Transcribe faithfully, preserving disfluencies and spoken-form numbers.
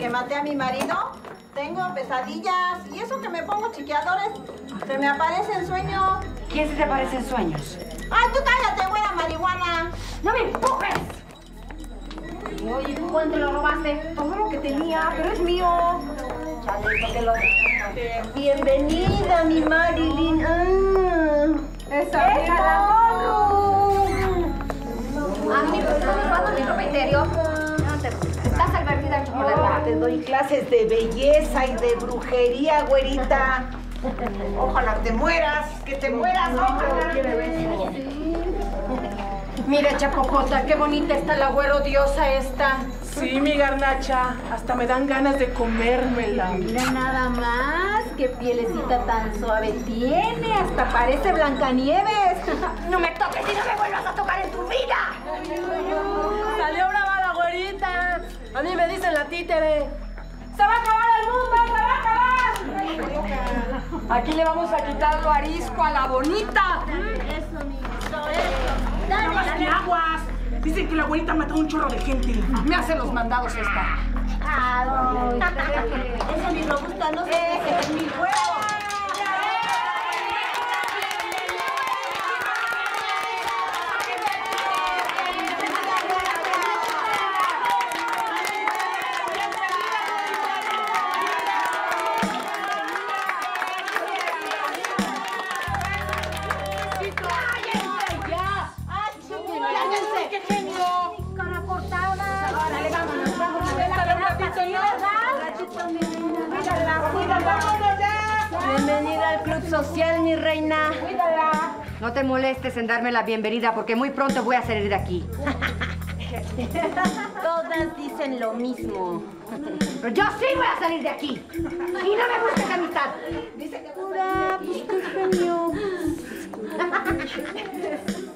que maté a mi marido, tengo pesadillas y eso que me pongo chiqueadores, se me aparecen sueños. ¿Quién se te aparece en sueños? ¡Ay, tú cállate, buena marihuana! ¡No me empujes! Oye, ¿tú cuánto lo robaste? Todo lo que tenía, pero es mío. Chale, que lo... Bienvenida, mi Marilyn. Ah, ¡Esa es A mí me está robando mi ropa interior. No te estás al vertida en chocolate. Te doy clases de belleza y de brujería, güerita. Ojalá te mueras, que te mueras, ojalá. Mira, Chapopota, qué bonita está la güero diosa esta. Sí, mi garnacha, hasta me dan ganas de comérmela. Mira nada más, qué pielecita tan suave tiene, hasta parece Blancanieves. ¡No me toques y no me vuelvas a tocar en tu vida! ¡Salió brava la güerita! A mí me dicen la títere. ¡Se va a acabar el mundo! ¡Se va a acabar! Aquí le vamos a quitar lo arisco a la bonita. Eso, mi eso, eso. ¡No más que aguas! Dicen que la güerita ha matado un chorro de gente. Me hace los mandados esta. Ay, Esa mi robusta no se deje de mi huevo. Bienvenida al club social, mi reina. cuídala. No te molestes en darme la bienvenida porque muy pronto voy a salir de aquí. Todas dicen lo mismo. Pero yo sí voy a salir de aquí. Y no me gusta esa amistad. Dice que pura, pues qué genio.